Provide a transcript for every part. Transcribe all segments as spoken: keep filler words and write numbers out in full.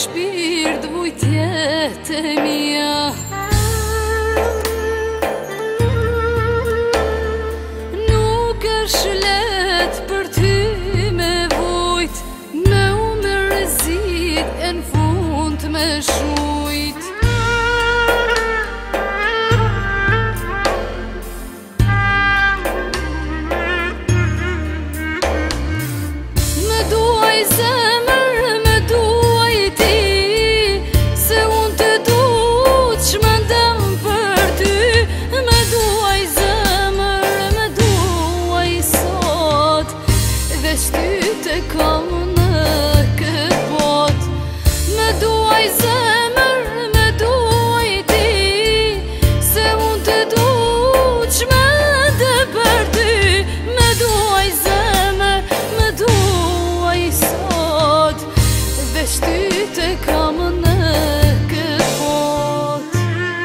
shpirt vujt jetë e mia. Nuk është let për ty me vujt, me u me rrezik e n'fund me shujt. Me duaj zemër, me duaj ti, se unë të du që më ndëm për ty. Me duaj zemër, me duaj sot, veç ty të kam në këtë bot. Me duaj zemër, me duaj ti, se unë të du që më ndëm për ty. Me duaj zemër, me duaj sot, veç ty të kam në këtë bot.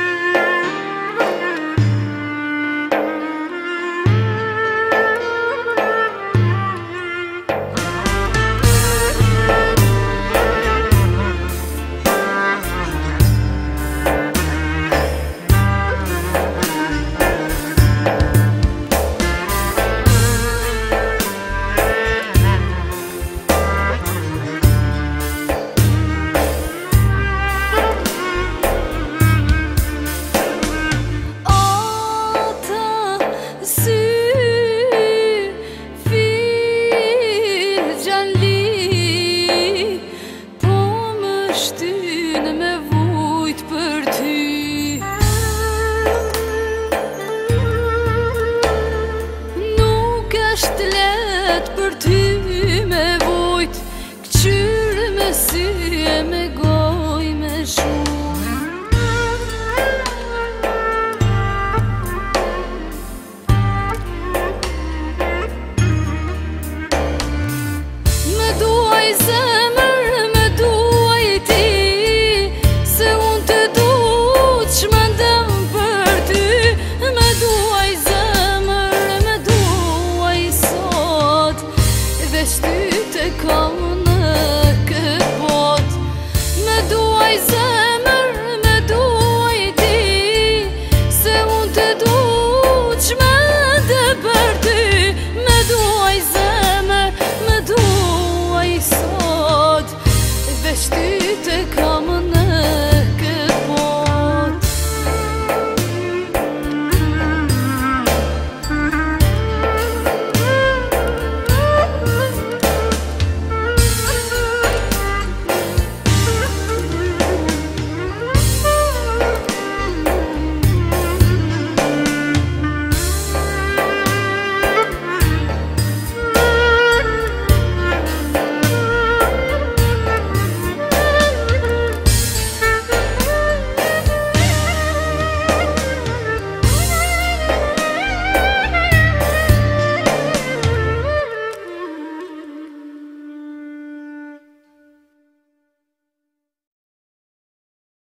Është let për ty me vujt, këqyrë me sy e me goj me shumë. Me duaj zemër,